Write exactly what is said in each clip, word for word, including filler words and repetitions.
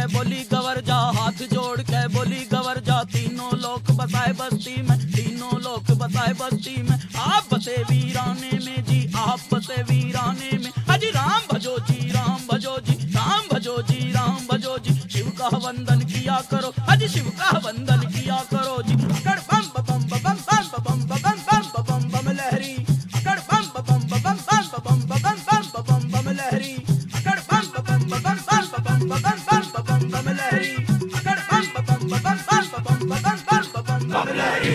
बोली गवर जा, हाथ जोड़ के बोली गवर जा। तीनों लोग बसाए बस्ती में, तीनों लोग बसाए बस्ती में। आप बसे वीराने में जी, आप बसे वीराने में। अजी राम भजो जी, राम भजो जी, राम भजो जी, राम भजो जी। शिव का वंदन किया करो, अजी शिव का वंदन किया करो जी। अकड़ बम बम बम बम बम बम बम बम बम बम लहरी, अकड़ बम बम बम बम बम बम बम बम बम लहरी, अकड़ बम बम बम बम बम बम बम बम लहरी, अकड़ बम बम बम बम बम बम लहरी।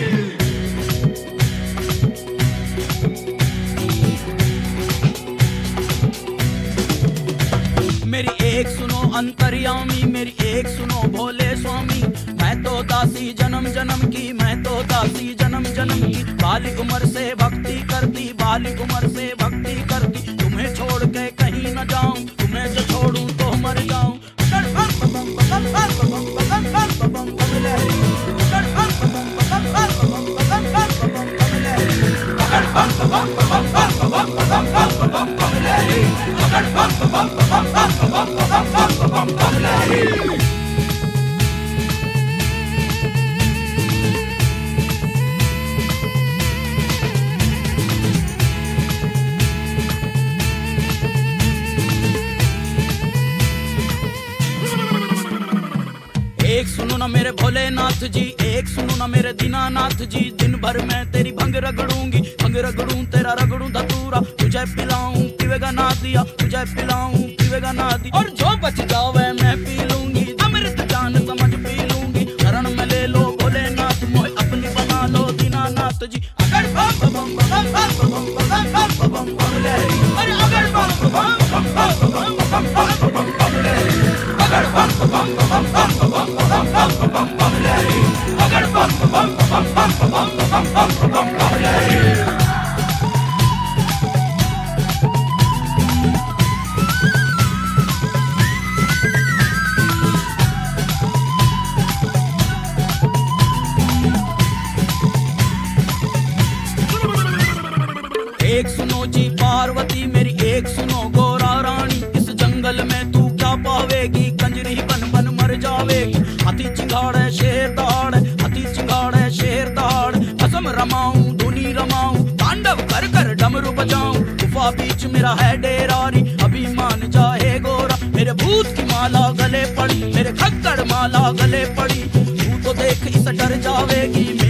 मेरी एक सुनो अंतर्यामी, मेरी एक सुनो भोले स्वामी। मैं तो दासी जन्म जन्म की, मैं तो दासी जन्म जन्म की। बाली उम्र से भक्ति करती, बाली उम्र से भक्ति करती। तुम्हें छोड़ के कहीं न जाऊं, तुम्हें जो छोड़ूं तो मर जाऊं। अकड़ बम बम बम बम बम बम बम बम लहरी, अकड़ बम बम बम बम बम बम लहरी, अकड़ बम बम बम बम बम लहरी, अकड़ बम बम बम बम लहरी। एक सुनो ना मेरे भोलेनाथ जी, एक सुनो ना मेरे दीनानाथ जी। दिन भर मैं तेरी भंग रगड़ूंगी, भंग रगड़ूं तेरा रगड़ूं धतूरा। तुझे पिलाऊं पीवेगा ना दिया, तुझे पिलाऊं पीवेगा ना दिया। और जो बच जावे मैं पी लूंगी, अमृत जान समझ पी लूंगी। शरण में ले लो भोलेनाथ, मोहे अपनी बना लो दीनानाथ जी। अगर बम बम बम बम बम बम बम लहरी, अरे अगर बम बम बम बम बम बम लहरी, अगर बम बम बम बम बम लहरी, अगर बम बम बम बम लहरी। एक सुनो जी पार्वती मेरी, एक सुनो गोरा रानी। इस जंगल में तू क्या पावेगी, कंजरी बन बन मर जावेगी। हाथी चिंगाड़े शेर दहाड़े, हाथी चिंगाड़े शेर दहाड़े। भस्म रमाऊं धुनी रमाऊं, तांडव कर कर डमरू बजाऊं। गुफा बीच मेरा है डेरारी, अभी मान जाए गोरा। मेरे भूत की माला गले पड़ी, मेरे खक्कड़ माला गले पड़ी। तू तो देख इस डर जावेगी।